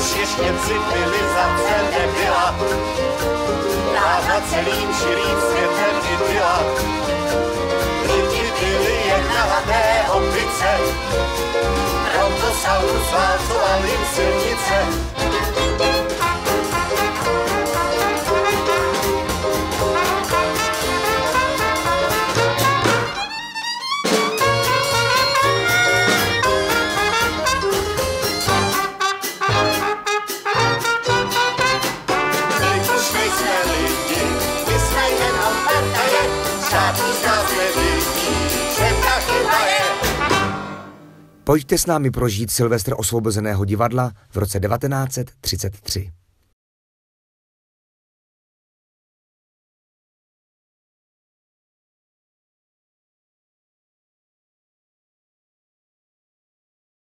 když ještě civilizace nebyla, ráda celým širým světem byla. Lidi byli jen nahadé opice, Brontosaurus válcoval jim silnice. Pojďte s námi prožít Silvestr Osvobozeného divadla v roce 1933.